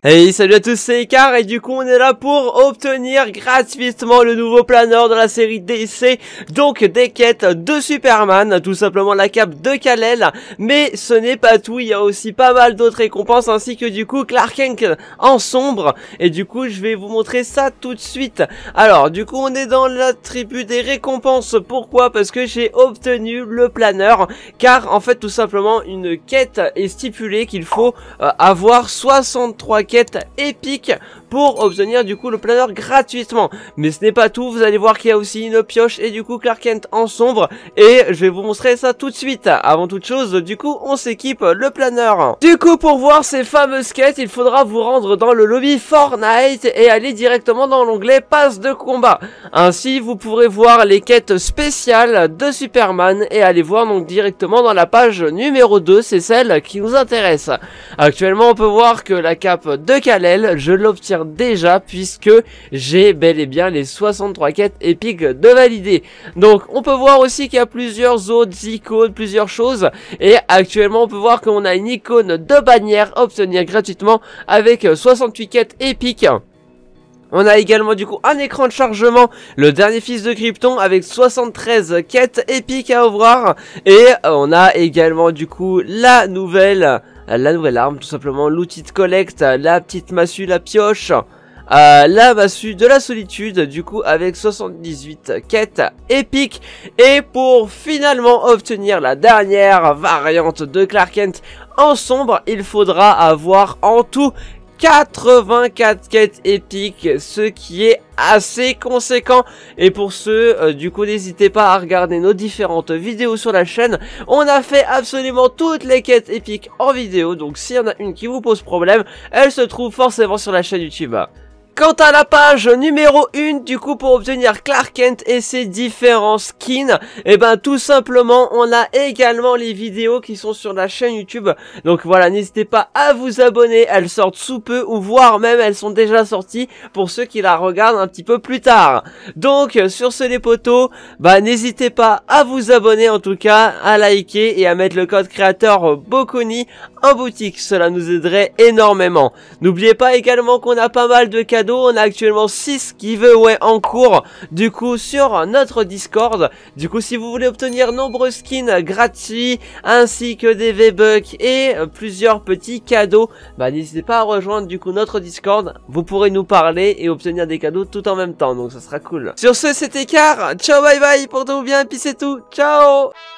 Hey, salut à tous, c'est Icar et du coup on est là pour obtenir gratuitement le nouveau planeur de la série DC, donc des quêtes de Superman, tout simplement la cape de Kal-El, mais ce n'est pas tout, il y a aussi pas mal d'autres récompenses ainsi que du coup Clark Kent en sombre, et du coup je vais vous montrer ça tout de suite. Alors du coup on est dans la tribu des récompenses, pourquoi? Parce que j'ai obtenu le planeur, car en fait tout simplement une quête est stipulée qu'il faut avoir 63 quêtes épiques pour obtenir du coup le planeur gratuitement. Mais ce n'est pas tout, vous allez voir qu'il y a aussi une pioche et du coup Clark Kent en sombre, et je vais vous montrer ça tout de suite. Avant toute chose, du coup on s'équipe le planeur. Du coup pour voir ces fameuses quêtes, il faudra vous rendre dans le lobby Fortnite et aller directement dans l'onglet passe de combat. Ainsi vous pourrez voir les quêtes spéciales de Superman et aller voir donc directement dans la page numéro 2, c'est celle qui nous intéresse. Actuellement on peut voir que la cape de Kal-El, je l'obtiens déjà puisque j'ai bel et bien les 63 quêtes épiques de valider. Donc on peut voir aussi qu'il y a plusieurs autres icônes, plusieurs choses, et actuellement on peut voir qu'on a une icône de bannière à obtenir gratuitement avec 68 quêtes épiques. On a également du coup un écran de chargement, le dernier fils de Krypton avec 73 quêtes épiques à ouvrir, et on a également du coup la nouvelle arme, tout simplement l'outil de collecte, la petite massue, la pioche, la massue de la solitude, du coup avec 78 quêtes épiques. Et pour finalement obtenir la dernière variante de Clark Kent en sombre, il faudra avoir en tout 84 quêtes épiques, ce qui est assez conséquent. Et pour ceux, du coup n'hésitez pas à regarder nos différentes vidéos sur la chaîne. On a fait absolument toutes les quêtes épiques en vidéo, donc s'il y en a une qui vous pose problème, elle se trouve forcément sur la chaîne YouTube. Quant à la page numéro 1, du coup pour obtenir Clark Kent et ses différents skins, et ben tout simplement on a également les vidéos qui sont sur la chaîne YouTube. Donc voilà, n'hésitez pas à vous abonner, elles sortent sous peu ou voire même elles sont déjà sorties pour ceux qui la regardent un petit peu plus tard. Donc sur ce les potos, bah n'hésitez pas à vous abonner, en tout cas à liker et à mettre le code créateur Boconi en boutique, cela nous aiderait énormément. N'oubliez pas également qu'on a pas mal de cadeaux. On a actuellement 6 giveaways en cours du coup sur notre Discord. Du coup si vous voulez obtenir nombreux skins gratuits ainsi que des V-Bucks et plusieurs petits cadeaux, bah n'hésitez pas à rejoindre du coup notre Discord. Vous pourrez nous parler et obtenir des cadeaux tout en même temps, donc ça sera cool. Sur ce c'était Icar, ciao bye bye, portez-vous bien et puis c'est tout, ciao.